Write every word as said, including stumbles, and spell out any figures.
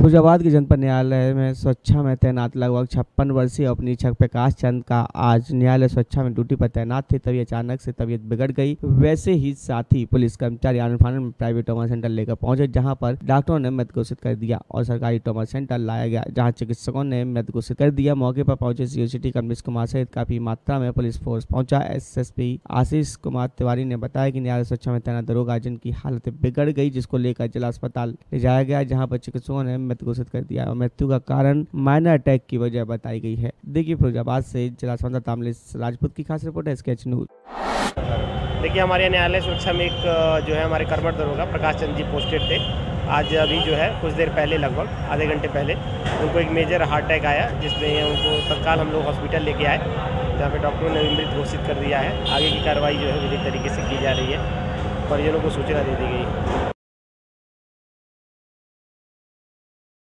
फिरोजाबाद के जनपद न्यायालय में सुरक्षा में तैनात लगभग छप्पन वर्षीय उपनीक्षक प्रकाश चंद का आज न्यायालय सुरक्षा में ड्यूटी पर तैनात थे, तभी अचानक से तबीयत बिगड़ गई। वैसे ही साथी पुलिस कर्मचारी आनंद फानन में प्राइवेट ट्रॉमा सेंटर लेकर पहुंचे, जहां पर डॉक्टरों ने मृत घोषित कर दिया और सरकारी ट्रॉमा सेंटर लाया गया, जहां चिकित्सकों ने मृत घोषित कर दिया। मौके पर पहुंचे सीओ सिटी कमलेश कुमार सहित काफी मात्रा में पुलिस फोर्स पहुंचा। एसएसपी आशीष कुमार तिवारी ने बताया कि न्यायालय सुरक्षा में तैनात दरोगा जिनकी हालत बिगड़ गई, जिसको लेकर जिला अस्पताल ले जाया गया, जहाँ पर चिकित्सकों ने मृत घोषित कर दिया और मृत्यु का कारण माइनर अटैक की वजह बताई गई है। देखिए फिरोजाबाद से जिला संवाददाता कमलेश राजपूत की खास रिपोर्ट है स्केच न्यूज। देखिए हमारे न्यायालय सुरक्षा में एक जो है हमारे कर्मठ दरोगा प्रकाश चंद जी पोस्टेड थे। आज अभी जो है कुछ देर पहले, लगभग आधे घंटे पहले, उनको एक मेजर हार्ट अटैक आया, जिसमें उनको तत्काल हम लोग हॉस्पिटल लेके आए, जहाँ पे डॉक्टरों ने मृत घोषित कर दिया है। आगे की कार्रवाई जो है विधिक तरीके से की जा रही है, परिजनों को सूचना दे दी गई है।